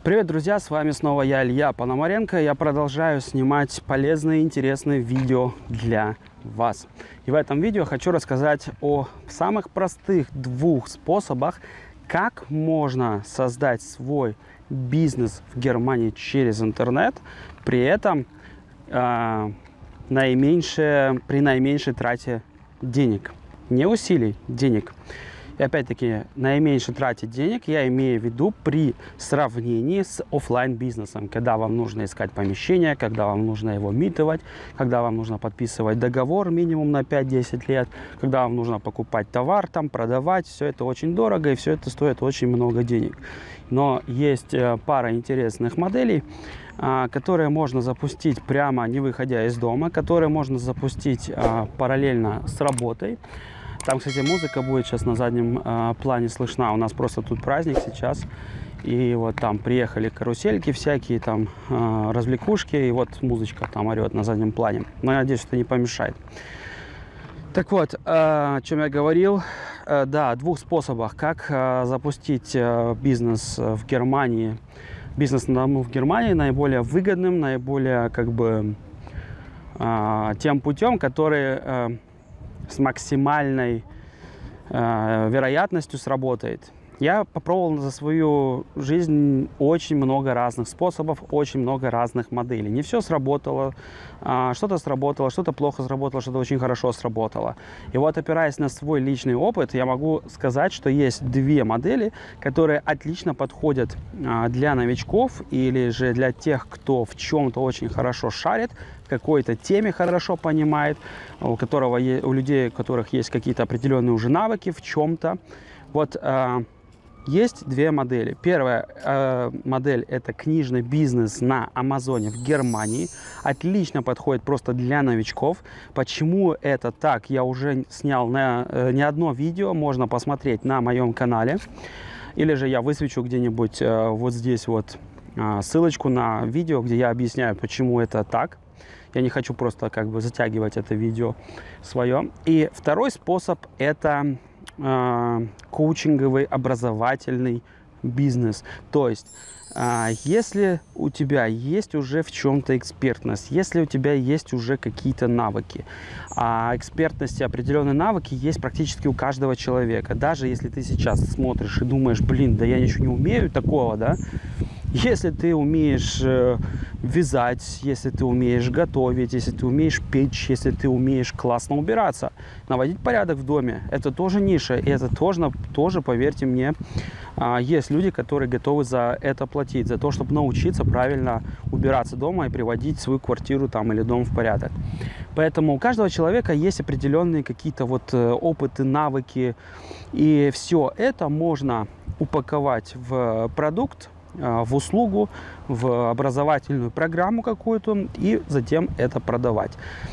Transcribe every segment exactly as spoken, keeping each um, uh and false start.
Привет, друзья! С вами снова я, Илья Пономаренко. Я продолжаю снимать полезные и интересные видео для вас. И в этом видео хочу рассказать о самых простых двух способах, как можно создать свой бизнес в Германии через интернет, при этом э, наименьшее, при наименьшей трате денег. Не усилий, денег. И опять-таки, наименьше тратить денег я имею в виду при сравнении с офлайн бизнесом, когда вам нужно искать помещение, когда вам нужно его митовать, когда вам нужно подписывать договор минимум на пять-десять лет, когда вам нужно покупать товар, там, продавать. Все это очень дорого и все это стоит очень много денег. Но есть пара интересных моделей, которые можно запустить прямо не выходя из дома, которые можно запустить параллельно с работой. Там, кстати, музыка будет сейчас на заднем э, плане слышна. У нас просто тут праздник сейчас. И вот там приехали карусельки всякие, там э, развлекушки. И вот музычка там орет на заднем плане. Но я надеюсь, что не помешает. Так вот, э, о чем я говорил. Э, да, о двух способах, как э, запустить э, бизнес в Германии. Бизнес на дому в Германии наиболее выгодным, наиболее как бы э, тем путем, который... Э, с максимальной э, вероятностью сработает. Я попробовал за свою жизнь очень много разных способов, очень много разных моделей. Не все сработало, э, что-то сработало, что-то плохо сработало, что-то очень хорошо сработало. И вот, опираясь на свой личный опыт, я могу сказать, что есть две модели, которые отлично подходят э, для новичков или же для тех, кто в чем-то очень хорошо шарит, в какой-то теме хорошо понимает, у которого у людей, у которых есть какие-то определенные уже навыки в чем-то. Вот э, есть две модели. Первая э, модель – это книжный бизнес на Амазоне в Германии. Отлично подходит просто для новичков. Почему это так? Я уже снял на, э, не одно видео, можно посмотреть на моем канале. Или же я высвечу где-нибудь э, вот здесь вот э, ссылочку на видео, где я объясняю, почему это так. Я не хочу просто как бы затягивать это видео свое. И второй способ – это э, коучинговый образовательный бизнес. То есть, э, если у тебя есть уже в чем-то экспертность, если у тебя есть уже какие-то навыки, а экспертность и определенные навыки есть практически у каждого человека. Даже если ты сейчас смотришь и думаешь, блин, да я ничего не умею такого, да, если ты умеешь э, вязать, если ты умеешь готовить, если ты умеешь печь, если ты умеешь классно убираться, наводить порядок в доме, это тоже ниша, и это тоже, тоже поверьте мне, э, есть люди, которые готовы за это платить, за то, чтобы научиться правильно убираться дома и приводить свою квартиру там или дом в порядок. Поэтому у каждого человека есть определенные какие-то вот э, опыты, навыки, и все это можно упаковать в продукт, в услугу, в образовательную программу какую-то и затем это продавать.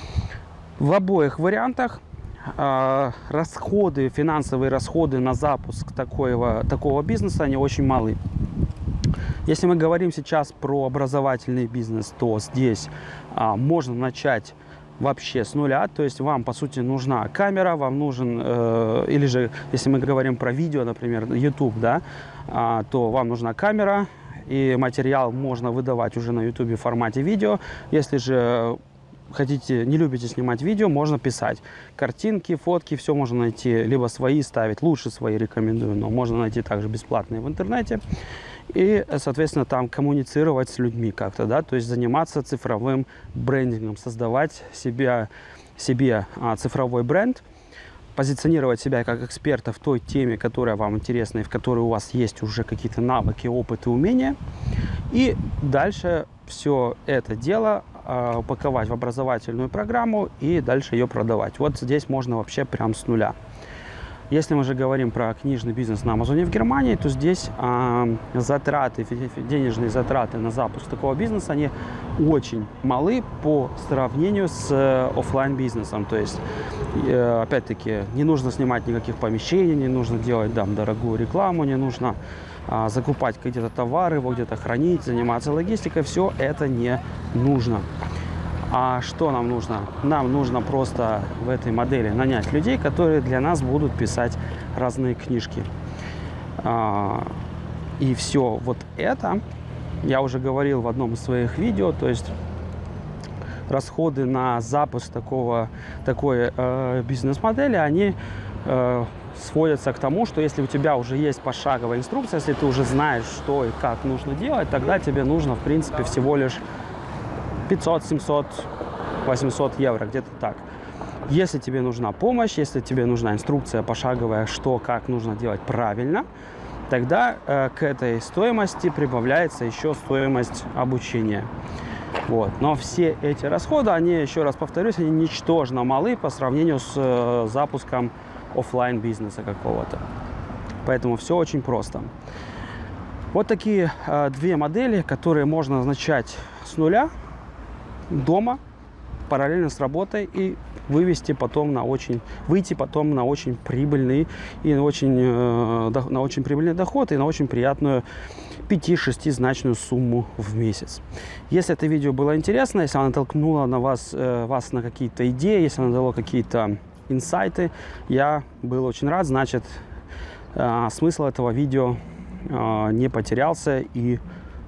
В обоих вариантах э, расходы, финансовые расходы на запуск такого, такого бизнеса, они очень малы. Если мы говорим сейчас про образовательный бизнес, то здесь э, можно начать вообще с нуля, то есть вам по сути нужна камера, вам нужен, э, или же если мы говорим про видео, например, YouTube, да, э, то вам нужна камера, и материал можно выдавать уже на YouTube в формате видео. Если же хотите, не любите снимать видео, можно писать картинки, фотки, все можно найти, либо свои ставить, лучше свои рекомендую, но можно найти также бесплатные в интернете. И, соответственно, там коммуницировать с людьми как-то, да, то есть заниматься цифровым брендингом, создавать себе, себе а, цифровой бренд, позиционировать себя как эксперта в той теме, которая вам интересна и в которой у вас есть уже какие-то навыки, опыт и умения. И дальше все это дело э, упаковать в образовательную программу и дальше ее продавать. Вот здесь можно вообще прям с нуля. Если мы же говорим про книжный бизнес на Амазоне в Германии, то здесь э, затраты, денежные затраты на запуск такого бизнеса, они очень малы по сравнению с э, офлайн бизнесом. То есть, э, опять-таки, не нужно снимать никаких помещений, не нужно делать там дорогую рекламу, не нужно э, закупать какие-то товары, его где-то хранить, заниматься логистикой. Все это не нужно. А что нам нужно? Нам нужно просто в этой модели нанять людей, которые для нас будут писать разные книжки. И все вот это я уже говорил в одном из своих видео, то есть расходы на запуск такого, такой э, бизнес-модели, они э, сводятся к тому, что если у тебя уже есть пошаговая инструкция, если ты уже знаешь, что и как нужно делать, тогда тебе нужно, в принципе, всего лишь пятьсот, семьсот, восемьсот евро, где-то так. Если тебе нужна помощь, если тебе нужна инструкция пошаговая, что, как нужно делать правильно, тогда э, к этой стоимости прибавляется еще стоимость обучения. Вот. Но все эти расходы, они, еще раз повторюсь, они ничтожно малы по сравнению с э, запуском офлайн бизнеса какого-то. Поэтому все очень просто. Вот такие э, две модели, которые можно начать с нуля, дома, параллельно с работой, и вывести потом на очень, выйти потом на очень прибыльный и на очень, э, на очень прибыльный доход и на очень приятную пяти-шестизначную сумму в месяц. Если это видео было интересно, если оно натолкнуло на вас, э, вас на какие-то идеи, если оно дало какие-то инсайты, я был очень рад, значит, э, смысл этого видео э, не потерялся и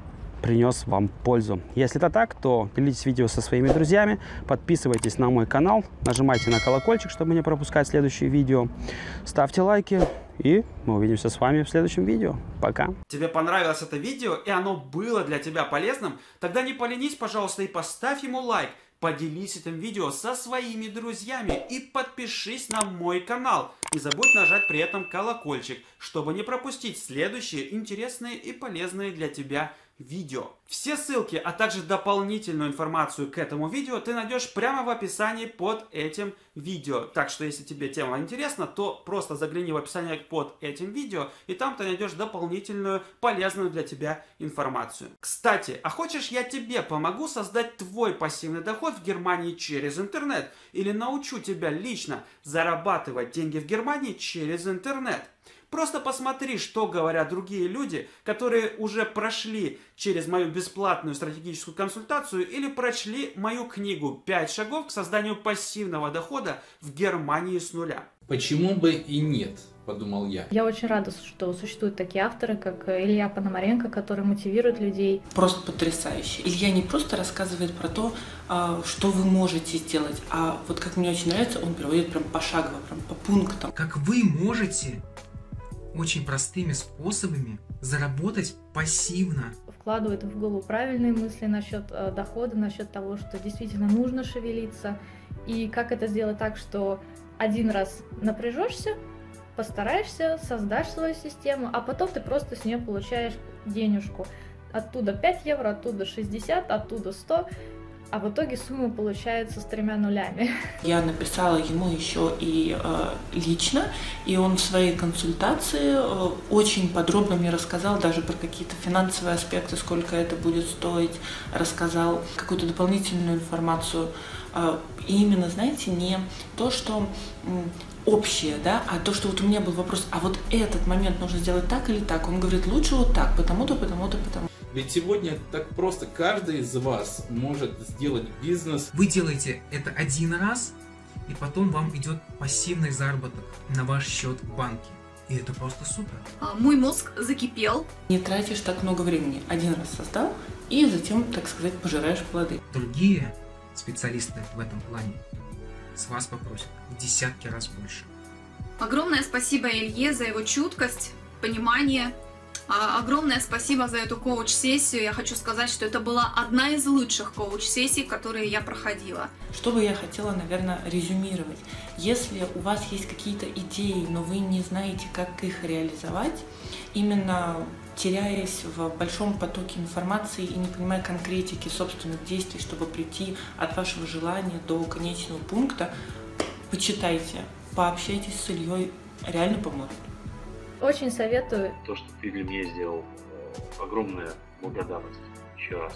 принес вам пользу. Если это так, то делитесь видео со своими друзьями, подписывайтесь на мой канал, нажимайте на колокольчик, чтобы не пропускать следующие видео, ставьте лайки, и мы увидимся с вами в следующем видео. Пока! Тебе понравилось это видео и оно было для тебя полезным? Тогда не поленись, пожалуйста, и поставь ему лайк, поделись этим видео со своими друзьями и подпишись на мой канал. Не забудь нажать при этом колокольчик, чтобы не пропустить следующие интересные и полезные для тебя видео. Все ссылки, а также дополнительную информацию к этому видео ты найдешь прямо в описании под этим видео. Так что, если тебе тема интересна, то просто загляни в описание под этим видео, и там ты найдешь дополнительную полезную для тебя информацию. Кстати, а хочешь, я тебе помогу создать твой пассивный доход в Германии через интернет? Или научу тебя лично зарабатывать деньги в Германии через интернет? Просто посмотри, что говорят другие люди, которые уже прошли через мою бесплатную стратегическую консультацию или прочли мою книгу «пять шагов к созданию пассивного дохода в Германии с нуля». Почему бы и нет, подумал я. Я очень рада, что существуют такие авторы, как Илья Пономаренко, которые мотивируют людей. Просто потрясающе. Илья не просто рассказывает про то, что вы можете сделать, а вот как мне очень нравится, он приводит прям пошагово, прям по пунктам. Как вы можете очень простыми способами заработать пассивно. Вкладывают в голову правильные мысли насчет э, дохода, насчет того, что действительно нужно шевелиться. И как это сделать так, что один раз напряжешься, постараешься, создашь свою систему, а потом ты просто с нее получаешь денежку. Оттуда пять евро, оттуда шестьдесят, оттуда сто. А в итоге сумма получается с тремя нулями. Я написала ему еще и э, лично, и он в своей консультации э, очень подробно мне рассказал даже про какие-то финансовые аспекты, сколько это будет стоить, рассказал какую-то дополнительную информацию. Э, и именно, знаете, не то, что э, общее, да, а то, что вот у меня был вопрос, а вот этот момент нужно сделать так или так. Он говорит, лучше вот так, потому-то, потому-то, потому. Ведь сегодня так просто каждый из вас может сделать бизнес. Вы делаете это один раз, и потом вам идет пассивный заработок на ваш счет в банке. И это просто супер. Мой мозг закипел. Не тратишь так много времени. Один раз создал, и затем, так сказать, пожираешь плоды. Другие специалисты в этом плане с вас попросят в десятки раз больше. Огромное спасибо Илье за его чуткость, понимание. Огромное спасибо за эту коуч-сессию. Я хочу сказать, что это была одна из лучших коуч-сессий, которые я проходила. Что бы я хотела, наверное, резюмировать. Если у вас есть какие-то идеи, но вы не знаете, как их реализовать, именно теряясь в большом потоке информации и не понимая конкретики собственных действий, чтобы прийти от вашего желания до конечного пункта, почитайте, пообщайтесь с Ильей, реально поможет. Очень советую. То, что ты для меня сделал, огромная благодарность еще раз.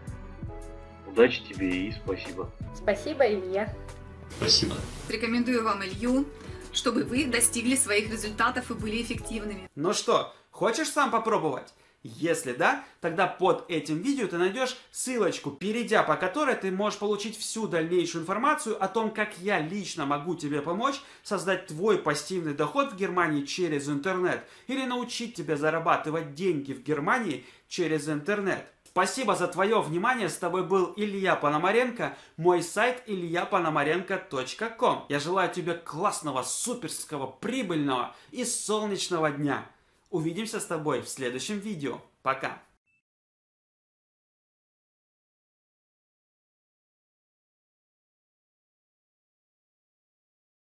Удачи тебе и спасибо. Спасибо, Илья. Спасибо. Рекомендую вам Илью, чтобы вы достигли своих результатов и были эффективными. Ну что, хочешь сам попробовать? Если да, тогда под этим видео ты найдешь ссылочку, перейдя по которой ты можешь получить всю дальнейшую информацию о том, как я лично могу тебе помочь создать твой пассивный доход в Германии через интернет или научить тебя зарабатывать деньги в Германии через интернет. Спасибо за твое внимание. С тобой был Илья Пономаренко. Мой сайт илья пономаренко точка ком. Я желаю тебе классного, суперского, прибыльного и солнечного дня. Увидимся с тобой в следующем видео. Пока.